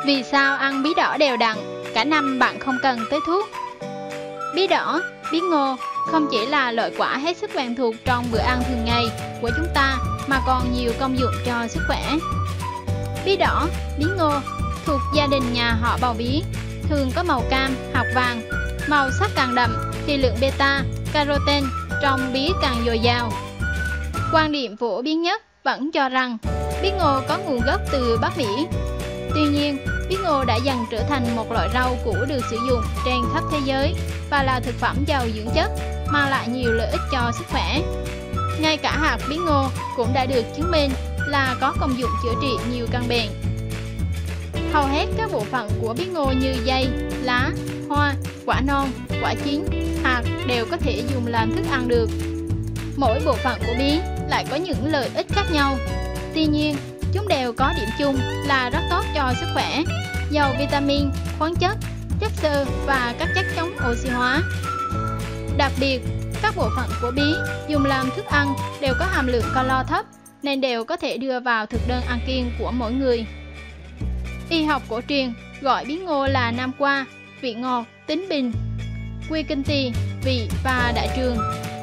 Vì sao ăn bí đỏ đều đặn, cả năm bạn không cần tới thuốc? Bí đỏ, bí ngô không chỉ là loại quả hết sức quen thuộc trong bữa ăn thường ngày của chúng ta mà còn nhiều công dụng cho sức khỏe. Bí đỏ, bí ngô thuộc gia đình nhà họ bào bí, thường có màu cam hoặc vàng. Màu sắc càng đậm thì lượng beta carotene trong bí càng dồi dào. Quan điểm phổ biến nhất vẫn cho rằng bí ngô có nguồn gốc từ Bắc Mỹ. Tuy nhiên, bí ngô đã dần trở thành một loại rau củ được sử dụng trên khắp thế giới và là thực phẩm giàu dưỡng chất, mang lại nhiều lợi ích cho sức khỏe. Ngay cả hạt bí ngô cũng đã được chứng minh là có công dụng chữa trị nhiều căn bệnh. Hầu hết các bộ phận của bí ngô như dây, lá, hoa, quả non, quả chín, hạt đều có thể dùng làm thức ăn được. Mỗi bộ phận của bí lại có những lợi ích khác nhau. Tuy nhiên, chúng đều có điểm chung là rất tốt cho sức khỏe, giàu vitamin, khoáng chất, chất xơ và các chất chống oxy hóa. Đặc biệt, các bộ phận của bí dùng làm thức ăn đều có hàm lượng calo thấp nên đều có thể đưa vào thực đơn ăn kiêng của mỗi người. Y học cổ truyền gọi bí ngô là nam qua, vị ngọt, tính bình, quy kinh tỳ, vị và đại trường.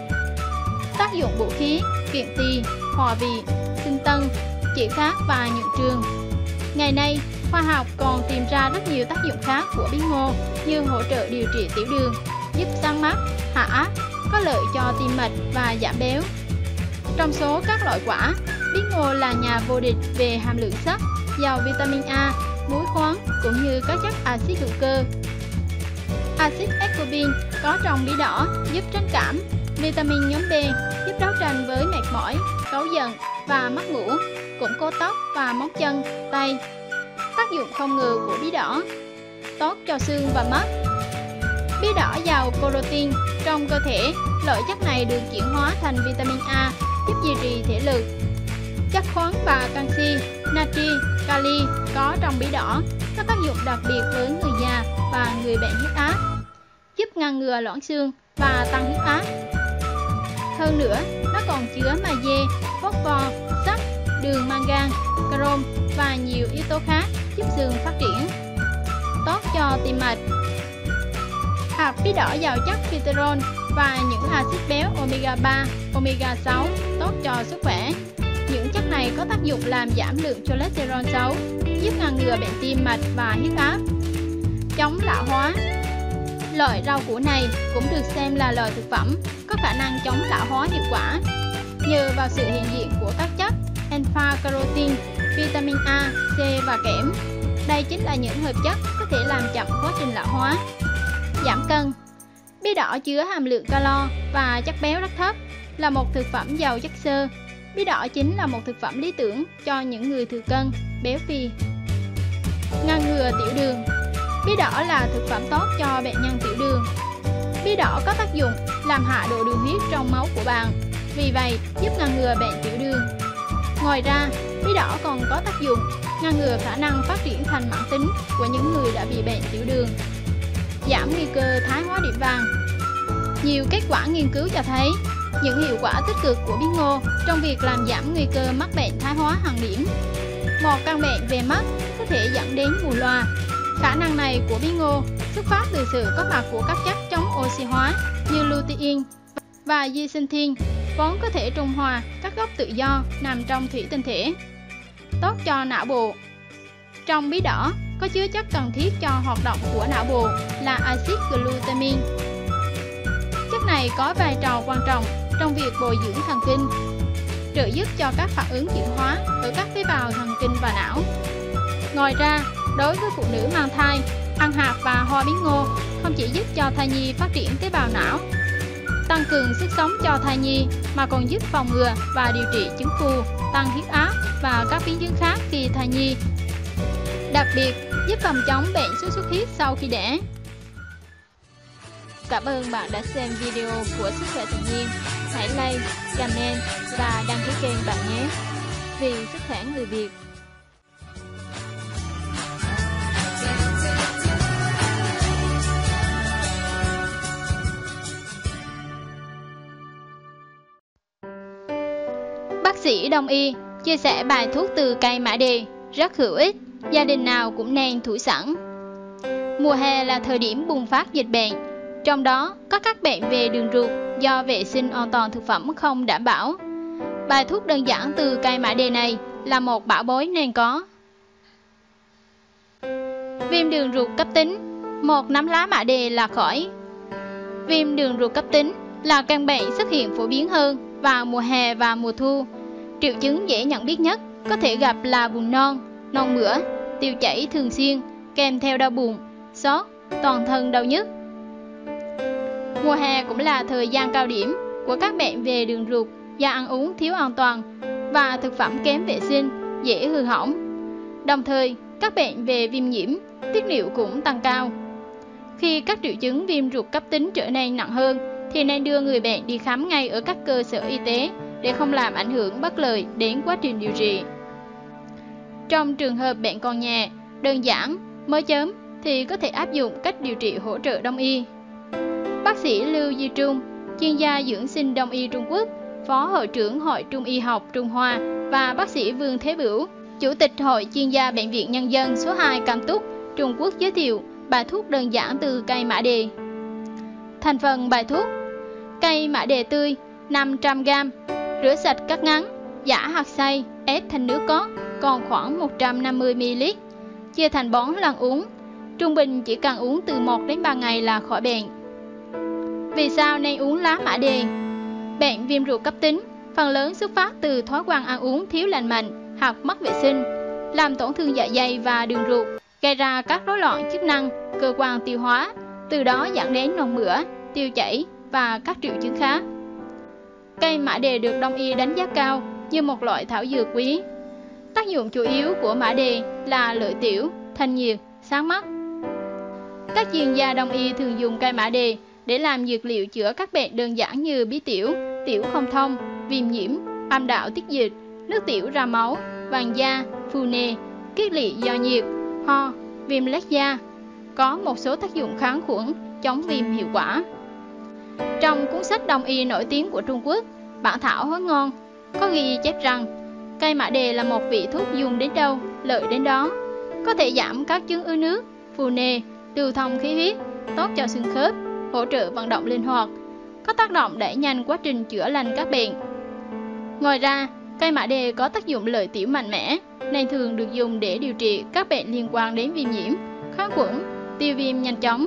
Tác dụng bổ khí, kiện tỳ, hòa vị, sinh tân, chỉ khát và nhuận trường. Ngày nay, khoa học còn tìm ra rất nhiều tác dụng khác của bí ngô như hỗ trợ điều trị tiểu đường, giúp sáng mắt, hạ áp, có lợi cho tim mạch và giảm béo. Trong số các loại quả, bí ngô là nhà vô địch về hàm lượng sắt, giàu vitamin A, muối khoáng cũng như các chất axit hữu cơ. Axit ascorbin có trong bí đỏ giúp tránh cảm, vitamin nhóm B giúp đấu tranh với mệt mỏi, cáu giận và mất ngủ, củng cố tóc và móng chân, tay. Tác dụng không ngừa của bí đỏ: tốt cho xương và mắt. Bí đỏ giàu protein trong cơ thể, loại chất này được chuyển hóa thành vitamin A giúp duy trì thể lực. Chất khoáng và canxi, natri, kali có trong bí đỏ có tác dụng đặc biệt với người già và người bệnh huyết áp, giúp ngăn ngừa loãng xương và tăng huyết áp. Hơn nữa, nó còn chứa magie, phosphor, sắt, đường mangan, chrome và nhiều yếu tố khác giúp xương phát triển. Tốt cho tim mạch. Hạt bí đỏ giàu chất phyterol và những axit béo omega 3, omega 6 tốt cho sức khỏe. Những chất này có tác dụng làm giảm lượng cholesterol xấu, giúp ngăn ngừa bệnh tim mạch và huyết áp. Chống lão hóa. Loại rau củ này cũng được xem là loại thực phẩm có khả năng chống lão hóa hiệu quả, nhờ vào sự hiện diện của các chất alpha-carotene, vitamin A, C và kẽm. Đây chính là những hợp chất có thể làm chậm quá trình lão hóa. Giảm cân. Bí đỏ chứa hàm lượng calo và chất béo rất thấp, là một thực phẩm giàu chất xơ. Bí đỏ chính là một thực phẩm lý tưởng cho những người thừa cân, béo phì. Ngăn ngừa tiểu đường. Bí đỏ là thực phẩm tốt cho bệnh nhân tiểu đường. Bí đỏ có tác dụng làm hạ độ đường huyết trong máu của bạn, vì vậy giúp ngăn ngừa bệnh tiểu đường. Ngoài ra, bí đỏ còn có tác dụng ngăn ngừa khả năng phát triển thành mãn tính của những người đã bị bệnh tiểu đường. Giảm nguy cơ thái hóa điểm vàng. Nhiều kết quả nghiên cứu cho thấy những hiệu quả tích cực của bí ngô trong việc làm giảm nguy cơ mắc bệnh thái hóa hàng điểm. Một căn bệnh về mắt có thể dẫn đến mù loà. Khả năng này của bí ngô xuất phát từ sự có mặt của các chất chống oxy hóa như lutein và zeaxanthin, vốn có thể trung hòa các gốc tự do nằm trong thủy tinh thể. Tốt cho não bộ. Trong bí đỏ có chứa chất cần thiết cho hoạt động của não bộ là axit glutamine. Chất này có vai trò quan trọng trong việc bồi dưỡng thần kinh, trợ giúp cho các phản ứng chuyển hóa ở các tế bào thần kinh và não. Ngoài ra, đối với phụ nữ mang thai, ăn hạt và hoa bí ngô không chỉ giúp cho thai nhi phát triển tế bào não, tăng cường sức sống cho thai nhi, mà còn giúp phòng ngừa và điều trị chứng phù, tăng huyết áp và các biến chứng khác khi thai nhi. Đặc biệt, giúp phòng chống bệnh sốt xuất huyết sau khi đẻ. Cảm ơn bạn đã xem video của Sức khỏe tự nhiên. Hãy like, comment và đăng ký kênh bạn nhé. Vì sức khỏe người Việt. Bác sĩ Đông y chia sẻ bài thuốc từ cây mã đề rất hữu ích gia đình nào cũng nên thử sẵn. Mùa hè là thời điểm bùng phát dịch bệnh, trong đó có các bệnh về đường ruột do vệ sinh an toàn thực phẩm không đảm bảo. Bài thuốc đơn giản từ cây mã đề này là một bảo bối nên có. Viêm đường ruột cấp tính, 1 nắm lá mã đề là khỏi. Viêm đường ruột cấp tính là căn bệnh xuất hiện phổ biến hơn vào mùa hè và mùa thu. Triệu chứng dễ nhận biết nhất có thể gặp là buồn nôn mửa, tiêu chảy thường xuyên, kèm theo đau bụng, sốt, toàn thân đau nhức. Mùa hè cũng là thời gian cao điểm của các bệnh về đường ruột do ăn uống thiếu an toàn và thực phẩm kém vệ sinh, dễ hư hỏng. Đồng thời, các bệnh về viêm nhiễm, tiết niệu cũng tăng cao. Khi các triệu chứng viêm ruột cấp tính trở nên nặng hơn, thì nên đưa người bệnh đi khám ngay ở các cơ sở y tế để không làm ảnh hưởng bất lợi đến quá trình điều trị. Trong trường hợp bệnh còn nhẹ, đơn giản, mới chớm thì có thể áp dụng cách điều trị hỗ trợ đông y. Bác sĩ Lưu Duy Trung, chuyên gia dưỡng sinh đông y Trung Quốc, Phó Hội trưởng Hội Trung y học Trung Hoa, và bác sĩ Vương Thế Bửu, Chủ tịch Hội chuyên gia Bệnh viện Nhân dân số 2 Cam Túc, Trung Quốc giới thiệu bài thuốc đơn giản từ cây mã đề. Thành phần bài thuốc: cây mã đề tươi 500g, rửa sạch cắt ngắn, giã hạt xay, ép thành nước cốt, còn khoảng 150ml, chia thành bón lần uống. Trung bình chỉ cần uống từ 1 đến 3 ngày là khỏi bệnh. Vì sao nên uống lá mã đề? Bệnh viêm ruột cấp tính phần lớn xuất phát từ thói quen ăn uống thiếu lành mạnh hoặc mất vệ sinh, làm tổn thương dạ dày và đường ruột, gây ra các rối loạn chức năng cơ quan tiêu hóa, từ đó dẫn đến nôn mửa, tiêu chảy và các triệu chứng khác. Cây mã đề được đông y đánh giá cao như một loại thảo dược quý. Tác dụng chủ yếu của mã đề là lợi tiểu, thanh nhiệt, sáng mắt. Các chuyên gia đông y thường dùng cây mã đề để làm dược liệu chữa các bệnh đơn giản như bí tiểu, tiểu không thông, viêm nhiễm, âm đạo tiết dịch, nước tiểu ra máu, vàng da, phù nề, kiết lỵ do nhiệt, ho, viêm loét da. Có một số tác dụng kháng khuẩn, chống viêm hiệu quả. Trong cuốn sách đông y nổi tiếng của Trung Quốc, Bản thảo hối ngon, có ghi chép rằng cây mã đề là một vị thuốc dùng đến đâu, lợi đến đó. Có thể giảm các chứng ứ nước, phù nề, lưu thông khí huyết, tốt cho xương khớp, hỗ trợ vận động linh hoạt, có tác động đẩy nhanh quá trình chữa lành các bệnh. Ngoài ra, cây mã đề có tác dụng lợi tiểu mạnh mẽ, nên thường được dùng để điều trị các bệnh liên quan đến viêm nhiễm, kháng khuẩn, tiêu viêm nhanh chóng.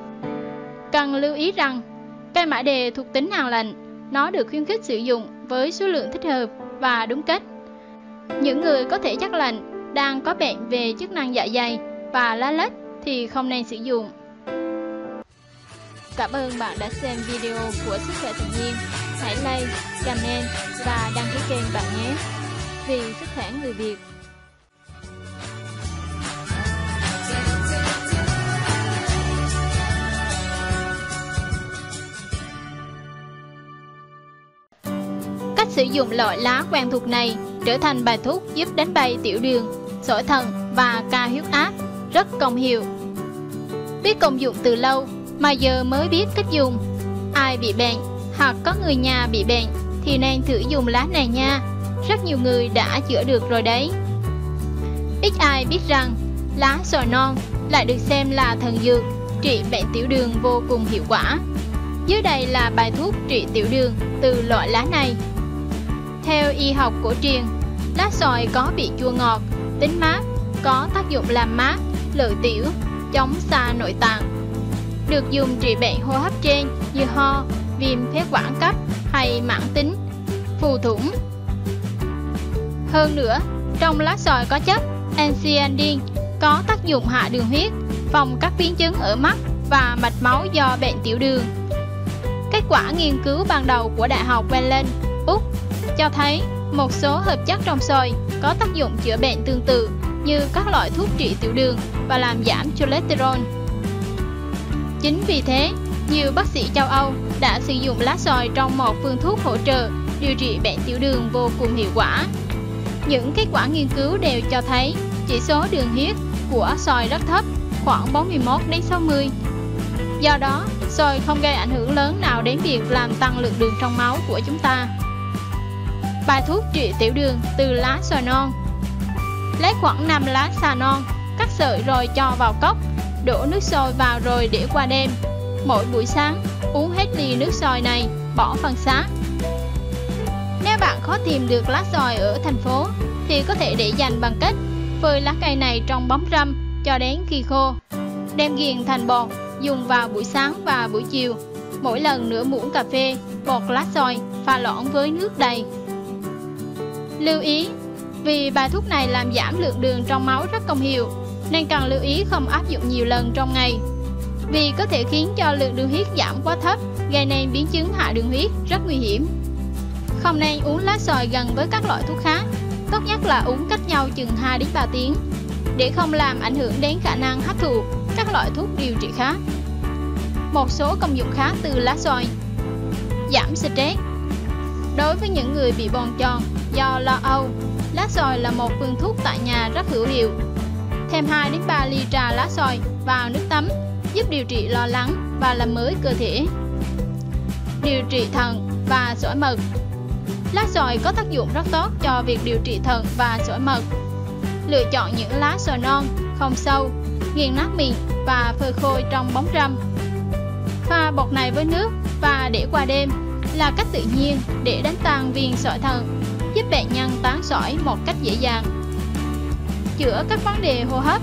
Cần lưu ý rằng, cây mã đề thuộc tính an lành, nó được khuyến khích sử dụng với số lượng thích hợp và đúng cách. Những người có thể chất lạnh, đang có bệnh về chức năng dạ dày và lá lách thì không nên sử dụng. Cảm ơn bạn đã xem video của Sức khỏe tự nhiên. Hãy like, comment và đăng ký kênh bạn nhé. Vì sức khỏe người Việt. Cách sử dụng loại lá quen thuộc này trở thành bài thuốc giúp đánh bay tiểu đường, sỏi thận và cao huyết áp, rất công hiệu. Biết công dụng từ lâu mà giờ mới biết cách dùng. Ai bị bệnh hoặc có người nhà bị bệnh thì nên thử dùng lá này nha. Rất nhiều người đã chữa được rồi đấy. Ít ai biết rằng lá xoài non lại được xem là thần dược trị bệnh tiểu đường vô cùng hiệu quả. Dưới đây là bài thuốc trị tiểu đường từ loại lá này. Theo y học cổ truyền, lá xoài có vị chua ngọt, tính mát, có tác dụng làm mát, lợi tiểu, chống xa nội tạng. Được dùng trị bệnh hô hấp trên như ho, viêm phế quản cấp hay mãn tính, phù thủng. Hơn nữa, trong lá xoài có chất anthocyanin có tác dụng hạ đường huyết, phòng các biến chứng ở mắt và mạch máu do bệnh tiểu đường. Kết quả nghiên cứu ban đầu của Đại học Welland, Úc cho thấy một số hợp chất trong xoài có tác dụng chữa bệnh tương tự như các loại thuốc trị tiểu đường và làm giảm cholesterol. Chính vì thế, nhiều bác sĩ châu Âu đã sử dụng lá xoài trong một phương thuốc hỗ trợ điều trị bệnh tiểu đường vô cùng hiệu quả. Những kết quả nghiên cứu đều cho thấy chỉ số đường huyết của xoài rất thấp, khoảng 41 đến 60. Do đó, xoài không gây ảnh hưởng lớn nào đến việc làm tăng lượng đường trong máu của chúng ta. Bài thuốc trị tiểu đường từ lá xoài non. Lấy khoảng 5 lá xà non, cắt sợi rồi cho vào cốc, đổ nước sôi vào rồi để qua đêm. Mỗi buổi sáng, uống hết ly nước sôi này, bỏ phần xác. Nếu bạn khó tìm được lá xoài ở thành phố, thì có thể để dành bằng cách phơi lá cây này trong bóng râm cho đến khi khô. Đem nghiền thành bột, dùng vào buổi sáng và buổi chiều. Mỗi lần nửa muỗng cà phê, bột lá xoài pha loãng với nước đầy. Lưu ý, vì bài thuốc này làm giảm lượng đường trong máu rất công hiệu, nên cần lưu ý không áp dụng nhiều lần trong ngày, vì có thể khiến cho lượng đường huyết giảm quá thấp, gây nên biến chứng hạ đường huyết rất nguy hiểm. Không nên uống lá xoài gần với các loại thuốc khác, tốt nhất là uống cách nhau chừng 2 đến 3 tiếng, để không làm ảnh hưởng đến khả năng hấp thụ các loại thuốc điều trị khác. Một số công dụng khác từ lá xoài: giảm stress. Đối với những người bị bồn chồn do lo âu, lá xoài là một phương thuốc tại nhà rất hữu hiệu. Thêm 2 đến 3 ly trà lá xoài vào nước tắm giúp điều trị lo lắng và làm mới cơ thể. Điều trị thận và sỏi mật. Lá xoài có tác dụng rất tốt cho việc điều trị thận và sỏi mật. Lựa chọn những lá xoài non, không sâu, nghiền nát mịn và phơi khô trong bóng râm. Pha bột này với nước và để qua đêm là cách tự nhiên để đánh tan viên sỏi thận, giúp bệnh nhân tán sỏi một cách dễ dàng. Chữa các vấn đề hô hấp.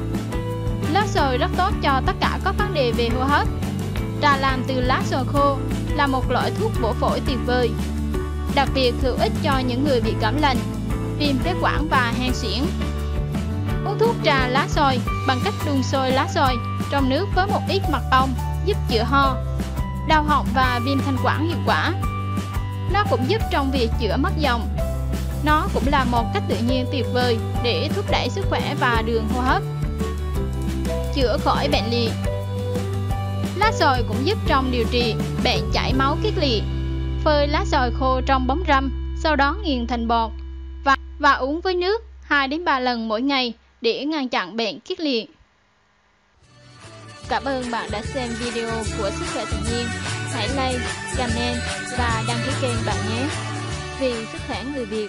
Lá xoài rất tốt cho tất cả các vấn đề về hô hấp. Trà làm từ lá xoài khô là một loại thuốc bổ phổi tuyệt vời, đặc biệt hữu ích cho những người bị cảm lạnh, viêm phế quản và hen suyễn. Uống thuốc trà lá xoài bằng cách đun sôi lá xoài trong nước với một ít mật ong giúp chữa ho, đau họng và viêm thanh quản hiệu quả. Nó cũng giúp trong việc chữa mất dòng. Nó cũng là một cách tự nhiên tuyệt vời để thúc đẩy sức khỏe và đường hô hấp. Chữa khỏi bệnh liệt. Lá xoài cũng giúp trong điều trị bệnh chảy máu kiết liệt. Phơi lá xoài khô trong bóng râm, sau đó nghiền thành bột và uống với nước 2 đến 3 lần mỗi ngày để ngăn chặn bệnh kiết liệt. Cảm ơn bạn đã xem video của Sức khỏe tự nhiên. Hãy like, comment và đăng ký kênh bạn nhé. Vì sức khỏe người Việt.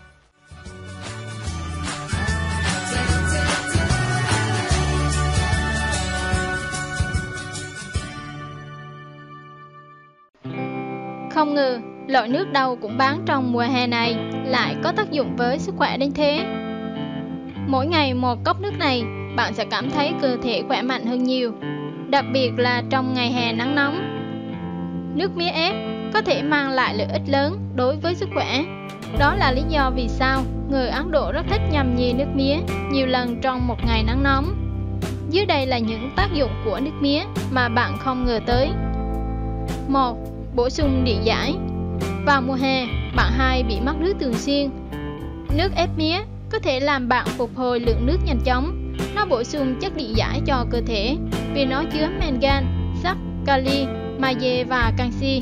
Không ngờ, loại nước đâu cũng bán trong mùa hè này lại có tác dụng với sức khỏe đến thế. Mỗi ngày một cốc nước này, bạn sẽ cảm thấy cơ thể khỏe mạnh hơn nhiều, đặc biệt là trong ngày hè nắng nóng. Nước mía ép có thể mang lại lợi ích lớn đối với sức khỏe. Đó là lý do vì sao người Ấn Độ rất thích nhâm nhi nước mía nhiều lần trong một ngày nắng nóng. Dưới đây là những tác dụng của nước mía mà bạn không ngờ tới. 1. Bổ sung điện giải. Vào mùa hè, bạn hay bị mất nước thường xuyên. Nước ép mía có thể làm bạn phục hồi lượng nước nhanh chóng. Nó bổ sung chất điện giải cho cơ thể vì nó chứa mangan, sắt, kali, magie và canxi.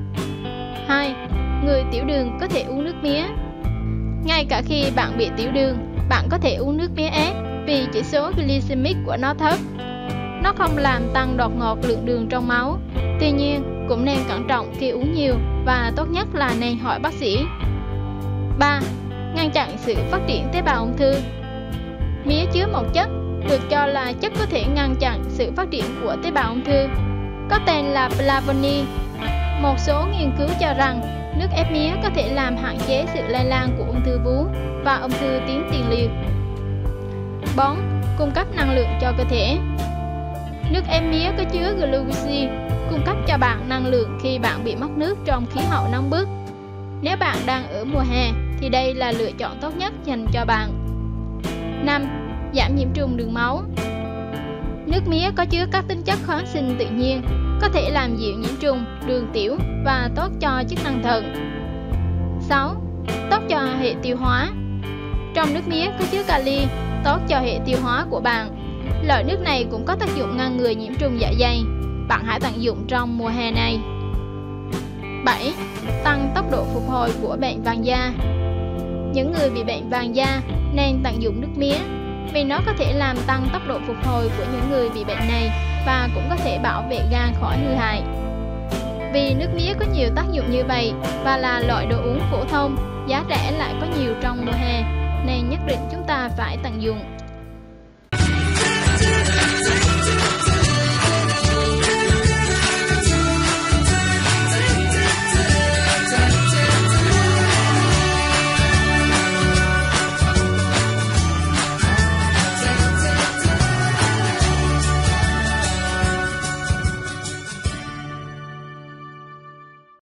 2. Người tiểu đường có thể uống nước mía. Ngay cả khi bạn bị tiểu đường, bạn có thể uống nước mía ép vì chỉ số glycemic của nó thấp. Nó không làm tăng đột ngột lượng đường trong máu. Tuy nhiên, cũng nên cẩn trọng khi uống nhiều và tốt nhất là nên hỏi bác sĩ. 3. Ngăn chặn sự phát triển tế bào ung thư. Mía chứa một chất được cho là chất có thể ngăn chặn sự phát triển của tế bào ung thư, có tên là flavonoid. Một số nghiên cứu cho rằng nước ép mía có thể làm hạn chế sự lây lan của ung thư vú và ung thư tuyến tiền liệt. 4. Cung cấp năng lượng cho cơ thể. Nước ép mía có chứa glucose, cung cấp cho bạn năng lượng khi bạn bị mất nước trong khí hậu nóng bức. Nếu bạn đang ở mùa hè thì đây là lựa chọn tốt nhất dành cho bạn. 5. Giảm nhiễm trùng đường máu. Nước mía có chứa các tính chất kháng sinh tự nhiên, có thể làm dịu nhiễm trùng đường tiểu và tốt cho chức năng thận. 6. Tốt cho hệ tiêu hóa. Trong nước mía có chứa kali, tốt cho hệ tiêu hóa của bạn. Loại nước này cũng có tác dụng ngăn ngừa nhiễm trùng dạ dày. Bạn hãy tận dụng trong mùa hè này. 7. Tăng tốc độ phục hồi của bệnh vàng da. Những người bị bệnh vàng da nên tận dụng nước mía vì nó có thể làm tăng tốc độ phục hồi của những người bị bệnh này và cũng có thể bảo vệ gan khỏi hư hại. Vì nước mía có nhiều tác dụng như vậy và là loại đồ uống phổ thông, giá rẻ lại có nhiều trong mùa hè, nên nhất định chúng ta phải tận dụng.